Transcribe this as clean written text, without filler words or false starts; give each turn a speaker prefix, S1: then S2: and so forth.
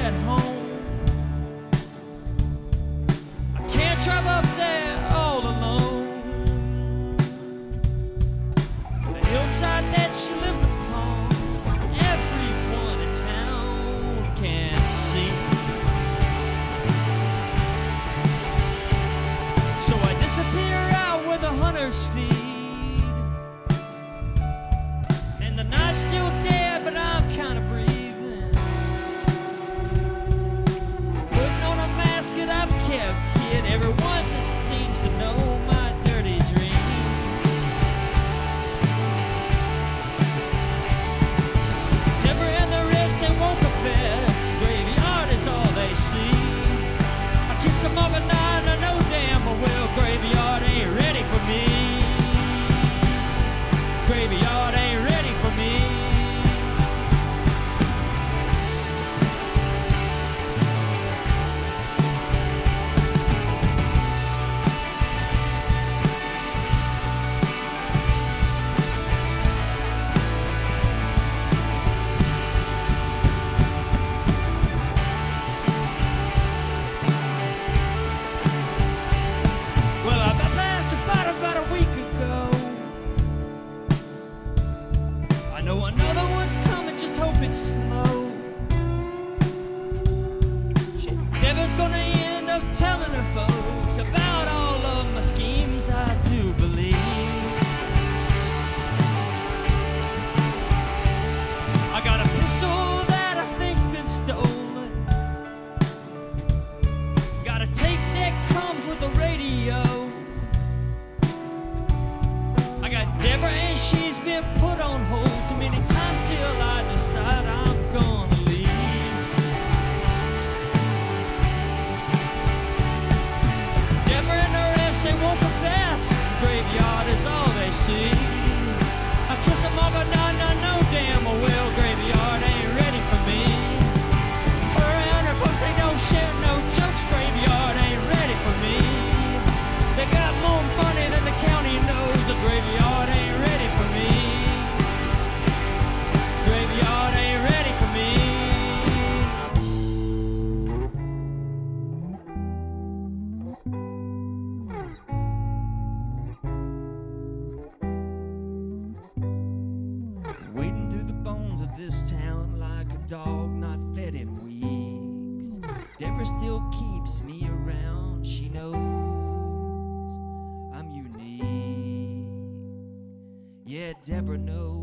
S1: at home. I can't drive up there all alone. The hillside that she lives upon, everyone in town can see. So I disappear out where the hunters feed, and the night's still dead, but I'm kind of breathing, putting on a mask that I've kept hid everyone that seems to know my dirty dream. Deborah and the rest, they won't confess. Graveyard is all they see. I kiss them all goodnight, I know damn well graveyard ain't ready for me. Graveyard ain't ready for me. Well, I passed a fight about a week ago. I know another one's coming, just hope it's slow. Deborah's gonna end up telling her folks about all of my schemes, I do believe. I got a pistol that I think's been stolen. Got a tape that comes with a radio. I got Deborah and she's been put on hold too many times till I decide I'm gonna leave. Deborah and the rest, they won't confess. Graveyard is all they see. I kiss them all goodnight, I know damn well graveyard ain't ready for me. Her and her folks, they don't share no jokes. Graveyard ain't ready for me. They got more money than the county knows. The graveyard ain't ready for me. Graveyard ain't ready for me. Wading through the bones of this town like a dog not fed in weeks. Deborah still keeps me around. She knows I'm unique. Yeah, Deborah knows.